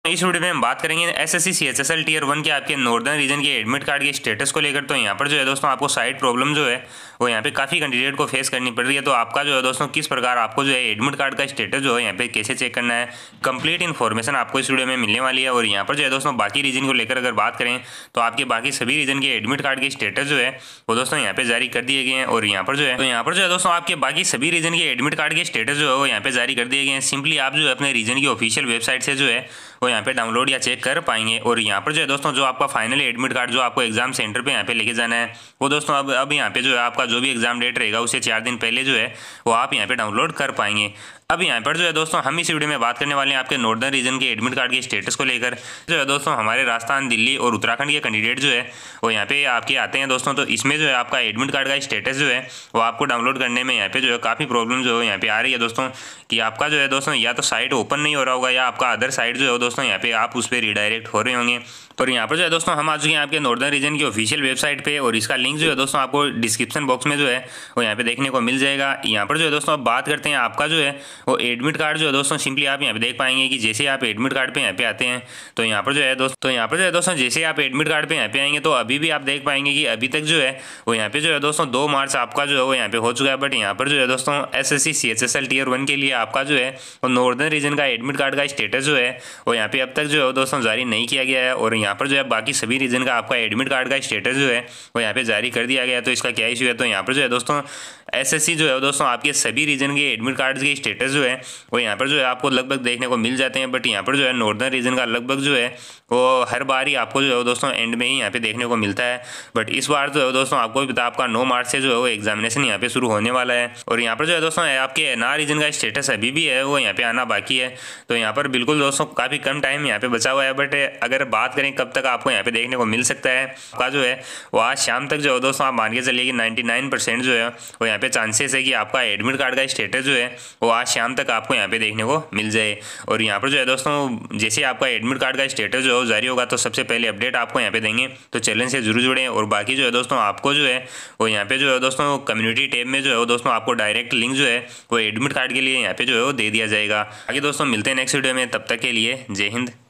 इस वीडियो में हम बात करेंगे एसएससी सीएचएसएल टीयर 1 के आपके नॉर्दर्न रीजन के एडमिट कार्ड के स्टेटस को लेकर। तो यहाँ पर जो है दोस्तों आपको साइट प्रॉब्लम जो है वो यहाँ पे काफ़ी कैंडिडेट को फेस करनी पड़ रही है। तो आपका जो है दोस्तों किस प्रकार आपको जो है एडमिट कार्ड का स्टेटस जो है यहाँ पे कैसे चेक करना है, कंप्लीट इन्फॉर्मेशन आपको इस वीडियो में मिलने वाली है। और यहाँ पर जो है दोस्तों बाकी रीजन को लेकर अगर बात करें तो आपके बाकी सभी रीजन के एडमिट कार्ड के स्टेटस जो है वो दोस्तों यहाँ पे जारी कर दिए गए हैं। और यहाँ पर जो है दोस्तों आपके बाकी सभी रीजन के एडमिट कार्ड के स्टेटस जो है वो यहाँ पे जारी कर दिए गए हैं। सिंपली आप जो है अपने रीजन की ऑफिशियल वेबसाइट से जो है वो यहाँ पे डाउनलोड या चेक कर पाएंगे। और यहाँ पर जो है दोस्तों जो आपका फाइनल एडमिट कार्ड जो आपको एग्जाम सेंटर पे यहाँ पे लेके जाना है वो दोस्तों अब यहाँ पे जो है आपका जो भी एग्जाम डेट रहेगा उससे 4 दिन पहले जो है वो आप यहाँ पे डाउनलोड कर पाएंगे। अब यहाँ पर जो है दोस्तों हम इस वीडियो में बात करने वाले हैं आपके नॉर्दर्न रीजन के एडमिट कार्ड के स्टेटस को लेकर। जो है दोस्तों हमारे राजस्थान, दिल्ली और उत्तराखंड के कैंडिडेट जो है वो यहाँ पे आपके आते हैं दोस्तों। तो इसमें जो है आपका एडमिट कार्ड का स्टेटस जो है वो आपको डाउनलोड करने में यहाँ पे जो है काफ़ी प्रॉब्लम जो है यहाँ पे आ रही है दोस्तों। कि आपका जो है दोस्तों या तो साइट ओपन नहीं हो रहा होगा या आपका अदर साइट जो है दोस्तों यहाँ पे आप उस पर रिडायरेक्ट हो रहे होंगे। और यहाँ पर जो है दोस्तों हम आ चुके हैं आपके नॉर्दर्न रीजन की ऑफिशियल वेबसाइट पे और इसका लिंक जो है दोस्तों आपको डिस्क्रिप्शन बॉक्स में जो है वो यहाँ पे देखने को मिल जाएगा। यहाँ पर जो है दोस्तों अब बात करते हैं आपका जो है वो एडमिट कार्ड जो है दोस्तों सिंपली आप यहाँ पे देख पाएंगे कि जैसे आप एडमिट कार्ड पे यहाँ पे आते हैं तो यहाँ पर जो है दोस्तों जैसे आप एडमिट कार्ड पे यहाँ पे आएंगे तो अभी भी आप देख पाएंगे कि अभी तक जो है वो यहाँ पे जो है दोस्तों 2 मार्च आपका जो है वो यहाँ पे हो चुका है। बट यहाँ पर जो है दोस्तों एसएससी सीएचएसएल टीयर 1 के लिए आपका जो है वो नॉर्दर्न रीजन का एडमिट कार्ड का स्टेटस जो है वो यहाँ पे अब तक जो है दोस्तों जारी नहीं किया गया है। और यहाँ पर जो है बाकी सभी रीजन का आपका एडमिट कार्ड का स्टेटस जो है वो यहाँ पे जारी कर दिया गया है। तो इसका क्या इशू है, तो यहाँ पर जो है दोस्तों एसएससी जो है दोस्तों आपके सभी रीजन के एडमिट कार्ड के स्टेटस जो है वो यहाँ पर जो है आपको लगभग देखने को मिल जाते हैं। बट यहाँ पर जो है नॉर्दर्न रीजन का लगभग जो है वो हर बार ही आपको जो है दोस्तों एंड में ही यहाँ पे देखने को मिलता है। बट इस बार जो है दोस्तों आपको भी पता आपका 9 मार्च से जो है वो एग्जामिनेशन यहाँ पे शुरू होने वाला है। और यहाँ पर जो है दोस्तों आपके एनआर रीजन का स्टेटस अभी भी है वो यहाँ पे आना बाकी है। तो यहाँ पर बिल्कुल दोस्तों काफ़ी कम टाइम यहाँ पे बचा हुआ है। बट अगर बात करें कब तक आपको यहाँ पे देखने को मिल सकता है, आपका जो है वो आज शाम तक जो है दोस्तों आप मान के चलिए कि 99% जो है वो यहाँ पे चांसेस है कि आपका एडमिट कार्ड का स्टेटस जो है वो आज शाम तक आपको यहाँ पे देखने को मिल जाए। और यहाँ पर जो है दोस्तों जैसे आपका एडमिट कार्ड का स्टेटस जो है जारी होगा तो सबसे पहले अपडेट आपको यहाँ पे देंगे। तो चैनल से जरूर जुड़ें। और बाकी जो है दोस्तों आपको जो है वो यहाँ पे जो है दोस्तों कम्युनिटी टैब में जो है दोस्तों आपको डायरेक्ट लिंक जो है वो एडमिट कार्ड के लिए यहाँ पे जो है वो दे दिया जाएगा। आगे दोस्तों मिलते हैं नेक्स्ट वीडियो में, तब तक के लिए जय हिंद।